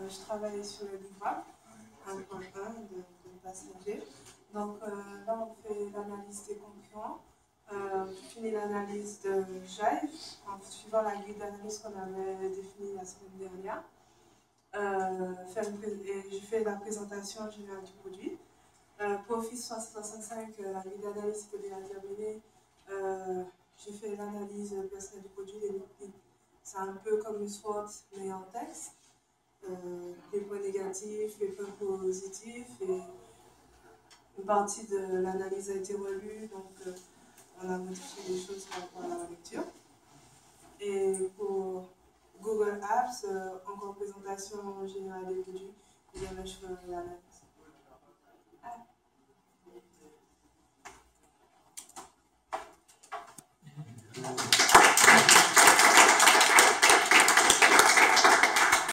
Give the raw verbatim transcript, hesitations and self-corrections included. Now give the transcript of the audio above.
euh, je travaille sur le livrable un point un de, de passager. Donc euh, là, on fait l'analyse des concurrents. Euh, je finis l'analyse de Jive en suivant la grille d'analyse qu'on avait définie la semaine dernière. Euh, faire une, et je fais la présentation générale du produit. Euh, pour Office trois cent soixante-cinq, euh, la grille d'analyse était déjà terminée. Euh, j'ai fait l'analyse personnelle du produit. C'est un peu comme une SWOT, mais en texte. Euh, les points négatifs, les points positifs, et une partie de l'analyse a été relue, donc euh, on a modifié des choses par rapport à la lecture. Et pour Google Apps, euh, encore présentation générale des produits, et bien je fais l'analyse. Ah.